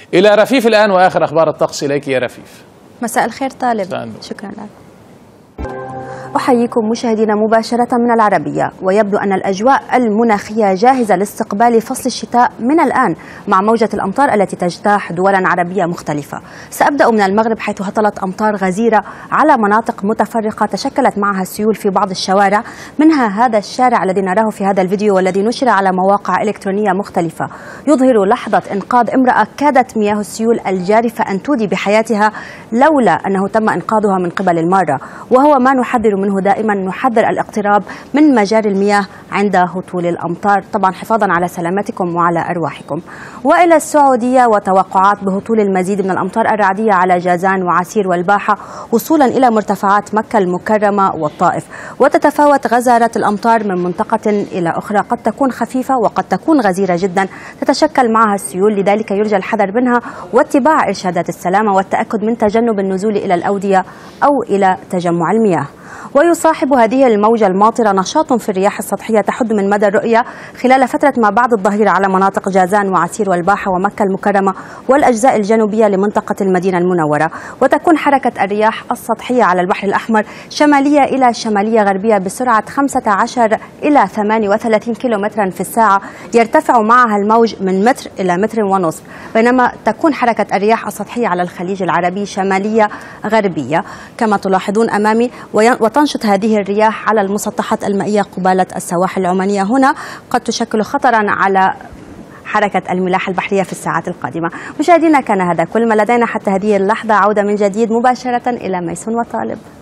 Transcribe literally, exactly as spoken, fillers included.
إلى رفيف الآن وآخر أخبار الطقس، إليك يا رفيف. مساء الخير طالب. شكرا لك. أحييكم مشاهدينا مباشرة من العربية. ويبدو أن الأجواء المناخية جاهزة لاستقبال فصل الشتاء من الآن مع موجة الأمطار التي تجتاح دولا عربية مختلفة. سأبدأ من المغرب حيث هطلت أمطار غزيرة على مناطق متفرقة تشكلت معها سيول في بعض الشوارع، منها هذا الشارع الذي نراه في هذا الفيديو والذي نشر على مواقع إلكترونية مختلفة، يظهر لحظة إنقاذ امرأة كادت مياه السيول الجارفة أن تودي بحياتها لولا أنه تم إنقاذها من قبل المارة، وهو ما نحذر منه دائما. نحذر الاقتراب من مجاري المياه عند هطول الأمطار، طبعا حفاظا على سلامتكم وعلى أرواحكم. وإلى السعودية وتوقعات بهطول المزيد من الأمطار الرعدية على جازان وعسير والباحة وصولا إلى مرتفعات مكة المكرمة والطائف. وتتفاوت غزارة الأمطار من منطقة إلى أخرى، قد تكون خفيفة وقد تكون غزيرة جدا تتشكل معها السيول، لذلك يرجى الحذر منها واتباع إرشادات السلامة والتأكد من تجنب النزول إلى الأودية أو إلى تجمع المياه. ويصاحب هذه الموجة الماطرة نشاط في الرياح السطحية تحد من مدى الرؤية خلال فترة ما بعد الظهيرة على مناطق جازان وعسير والباحة ومكة المكرمة والأجزاء الجنوبية لمنطقة المدينة المنورة. وتكون حركة الرياح السطحية على البحر الأحمر شمالية إلى شمالية غربية بسرعة خمسة عشر إلى ثمانية وثلاثين كيلومترا في الساعة، يرتفع معها الموج من متر إلى متر ونصف، بينما تكون حركة الرياح السطحية على الخليج العربي شمالية غربية كما تلاحظون أمامي. وتنشط هذه الرياح على المسطحات المائية قبالة السواحل العمانية، هنا قد تشكل خطرا على حركة الملاحة البحرية في الساعات القادمة. مشاهدينا كان هذا كل ما لدينا حتى هذه اللحظة. عودة من جديد مباشرة إلى ميسون وطالب.